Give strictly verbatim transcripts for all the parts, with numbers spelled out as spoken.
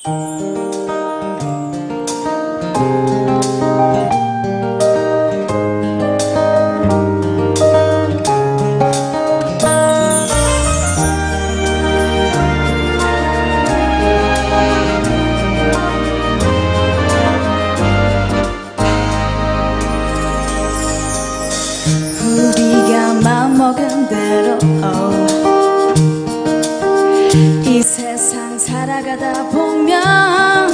우리가 맘먹은 대로 이 세상 살아가다 보면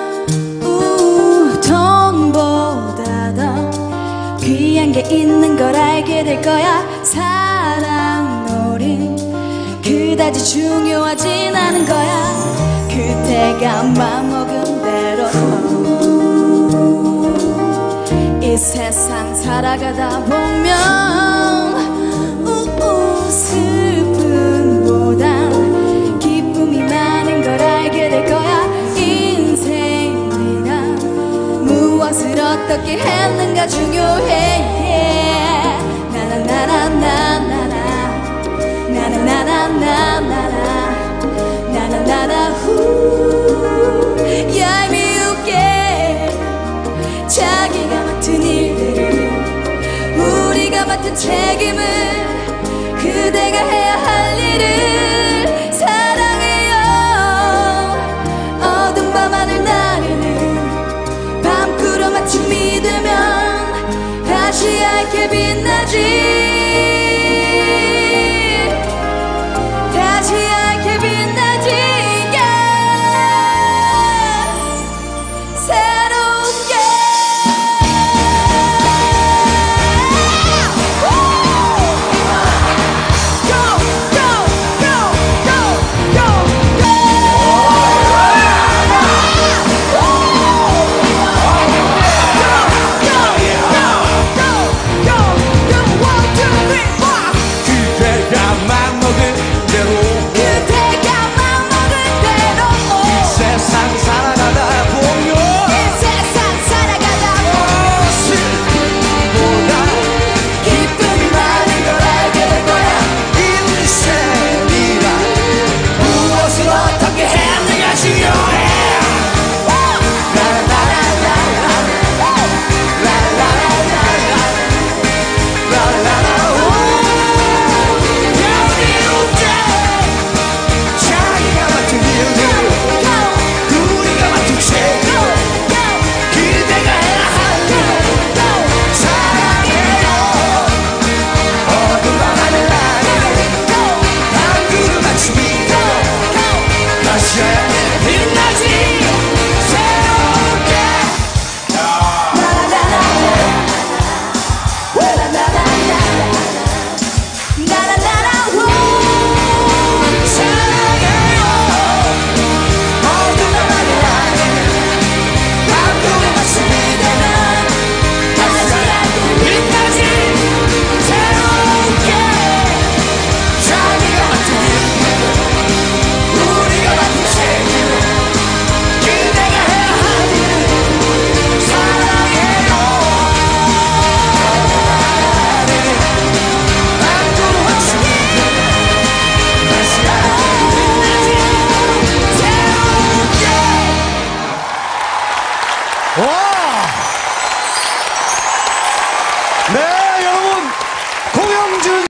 우, 돈보다 더 귀한 게 있는 걸 알게 될 거야. 사랑놀이 그다지 중요하진 않은 거야. 그때가 맘먹은 대로 이 세상 살아가다 보면 우우 슬픔보단 기쁨이 많은 걸 알게 될 거야. 인생이란 무엇을 어떻게 했는가 중요해. 나나나나나나나 나나나나나나나 나나나나 후 얄미우게 자기가 맡은 일들을 우리가 맡은 책임을